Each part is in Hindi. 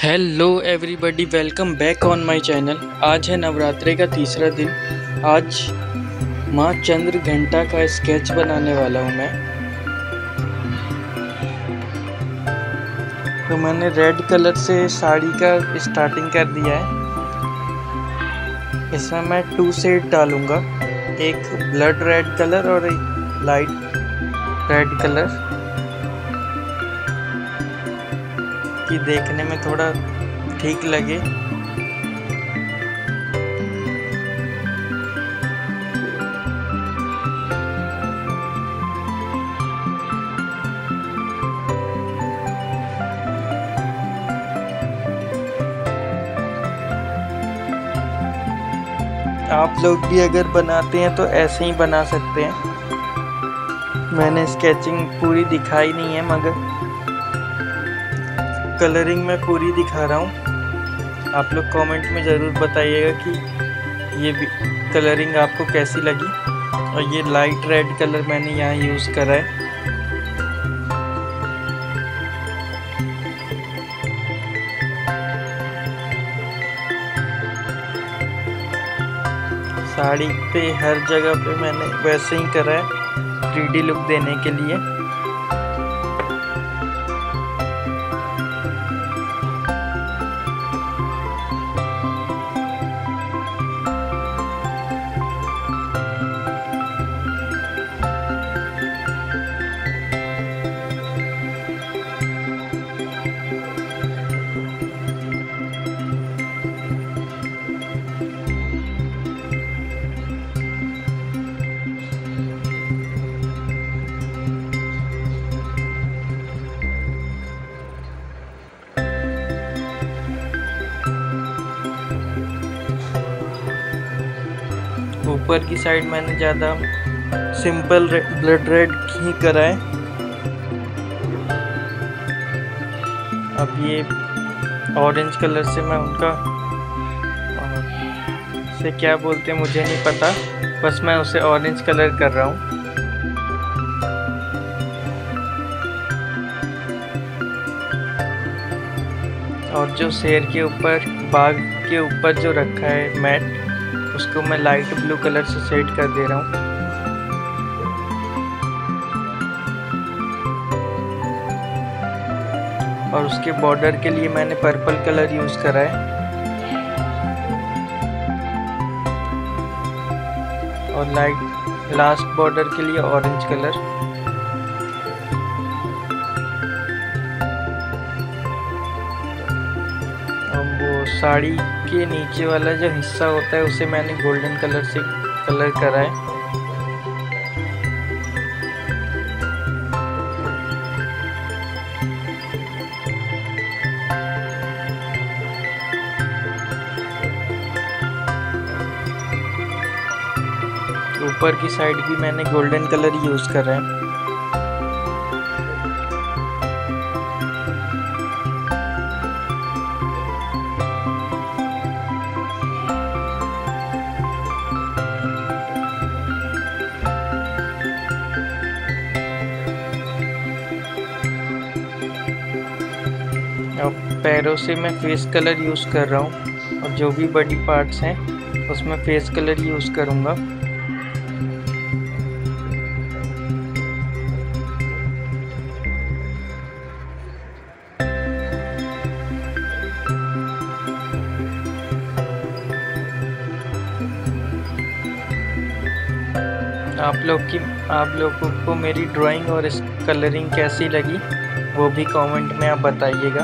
Hello everybody, welcome back on my channel. आज है नवरात्रि का तीसरा दिन। आज माँ चंद्र घंटा का स्केच बनाने वाला हूँ मैं। तो मैंने रेड कलर से साड़ी का स्टार्टिंग कर दिया है। इसमें मैं 2 शेड डालूँगा, एक ब्लड रेड कलर और एक लाइट रेड कलर, कि देखने में थोड़ा ठीक लगे। आप लोग भी अगर बनाते हैं तो ऐसे ही बना सकते हैं। मैंने स्केचिंग पूरी दिखाई नहीं है, मगर कलरिंग मैं पूरी दिखा रहा हूँ। आप लोग कमेंट में ज़रूर बताइएगा कि ये कलरिंग आपको कैसी लगी। और ये लाइट रेड कलर मैंने यहाँ यूज़ करा है। साड़ी पे हर जगह पे मैंने वैसे ही करा है, 3D लुक देने के लिए। ऊपर की साइड मैंने ज़्यादा सिंपल ब्लड रेड ही करा है। अब ये ऑरेंज कलर से मैं उनका से क्या बोलते हैं मुझे नहीं पता, बस मैं उसे ऑरेंज कलर कर रहा हूँ। और जो शेर के ऊपर, बाघ के ऊपर जो रखा है मैट, उसको मैं लाइट ब्लू कलर से शेड कर दे रहा हूँ। और उसके बॉर्डर के लिए मैंने पर्पल कलर यूज़ करा है। और लास्ट बॉर्डर के लिए ऑरेंज कलर। साड़ी के नीचे वाला जो हिस्सा होता है उसे मैंने गोल्डन कलर से कलर करा है। ऊपर की साइड भी मैंने गोल्डन कलर यूज़ करा है। अब पैरों से मैं फेस कलर यूज़ कर रहा हूँ, और जो भी बॉडी पार्ट्स हैं उसमें फेस कलर यूज़ करूँगा। आप लोगों को मेरी ड्राइंग और इस कलरिंग कैसी लगी वो भी कमेंट में आप बताइएगा।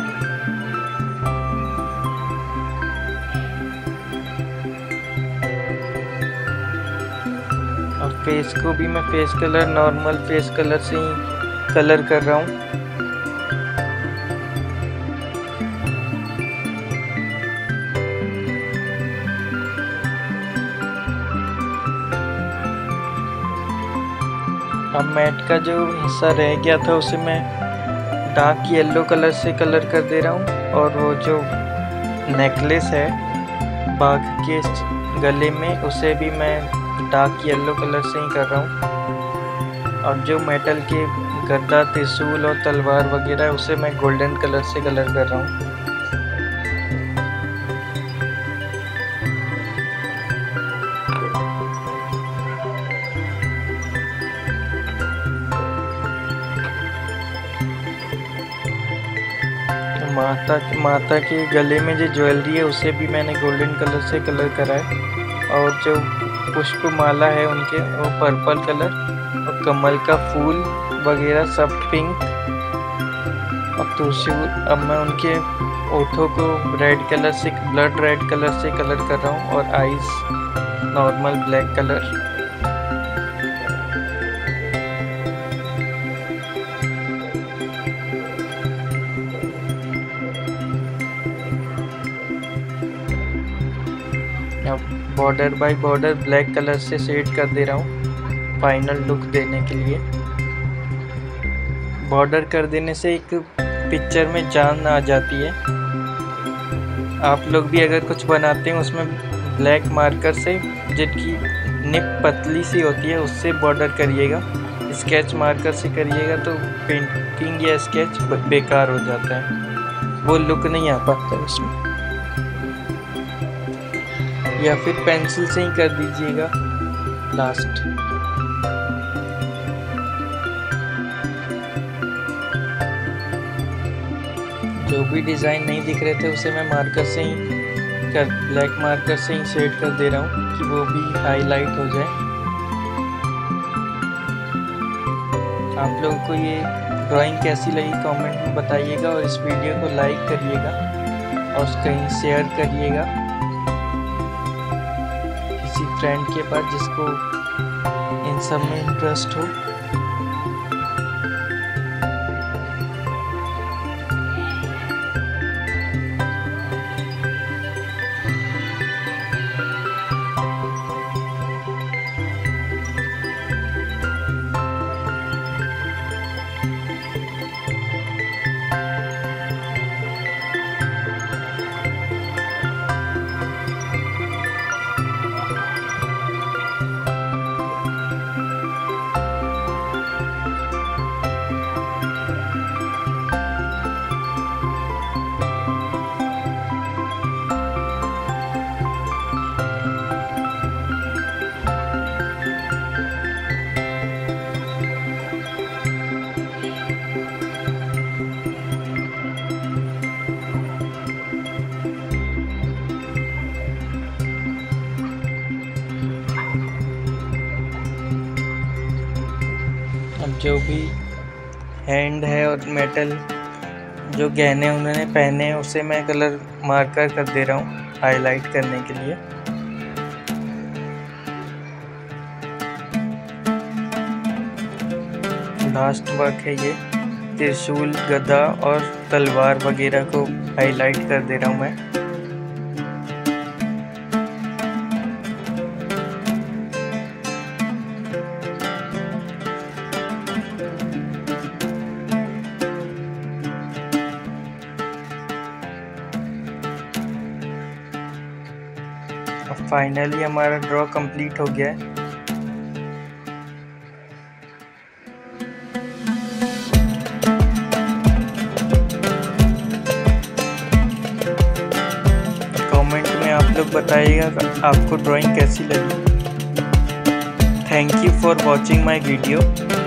और फेस को भी मैं face colour, normal face colour से ही कलर कर रहा हूँ। अब मैट का जो हिस्सा रह गया था उसे मैं डार्क येलो कलर से कलर कर दे रहा हूँ। और वो जो नेकलेस है बाघ के गले में, उसे भी मैं डार्क येलो कलर से ही कर रहा हूँ। और जो मेटल के गदा, त्रिशूल और तलवार वगैरह उसे मैं गोल्डन कलर से कलर कर रहा हूँ। माता के गले में जो ज्वेलरी है उसे भी मैंने गोल्डन कलर से कलर करा है, और जो पुष्प माला है उनके वो पर्पल कलर, और कमल का फूल वगैरह सब पिंक। अब तुलसी, अब मैं उनके ओठों को रेड कलर से, ब्लड रेड कलर से कलर कर रहा हूँ, और eyes normal black colour. Border by border black colour से शेड कर दे रहा हूँ फाइनल लुक देने के लिए। बॉर्डर कर देने से एक पिक्चर में जान आ जाती है। आप लोग भी अगर कुछ बनाते हैं उसमें ब्लैक मार्कर से, जिनकी निब पतली सी होती है, उससे बॉर्डर करिएगा। स्केच मार्कर से करिएगा तो पेंटिंग या स्केच बेकार हो जाता है, वो लुक नहीं आ पाता है उसमें। या फिर पेंसिल से ही कर दीजिएगा लास्ट। जो भी डिज़ाइन नहीं दिख रहे थे उसे मैं मार्कर से ही ब्लैक मार्कर से ही शेड कर दे रहा हूँ कि वो भी हाईलाइट हो जाए। आप लोगों को ये ड्राइंग कैसी लगी कमेंट में बताइएगा, और इस वीडियो को लाइक करिएगा और कहीं शेयर करिएगा फ्रेंड के पास जिसको इन सब में इंटरेस्ट हो। अब जो भी हैंड है और मेटल जो गहने उन्होंने पहने हैं उसे मैं कलर मार्कर कर दे रहा हूँ हाईलाइट करने के लिए। लास्ट वर्क है ये, त्रिशूल, गदा और तलवार वगैरह को हाईलाइट कर दे रहा हूँ मैं। फाइनली हमारा ड्रॉ कंप्लीट हो गया है। कमेंट में आप लोग बताइएगा आपको ड्राइंग कैसी लगी। Thank you for watching my video.